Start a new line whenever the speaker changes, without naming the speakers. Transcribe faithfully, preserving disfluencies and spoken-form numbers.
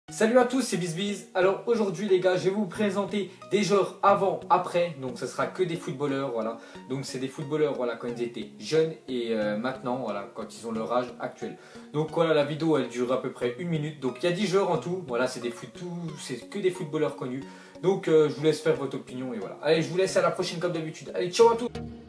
Salut à tous, c'est BizBiz. Alors aujourd'hui les gars, je vais vous présenter des joueurs avant, après. Donc ce sera que des footballeurs, voilà. Donc c'est des footballeurs, voilà, quand ils étaient jeunes et euh, maintenant, voilà, quand ils ont leur âge actuel. Donc voilà, la vidéo elle dure à peu près une minute. Donc il y a dix joueurs en tout. Voilà, c'est des foot, c'est que des footballeurs connus. Donc euh, je vous laisse faire votre opinion et voilà. Allez, je vous laisse à la prochaine comme d'habitude. Allez, ciao à tous.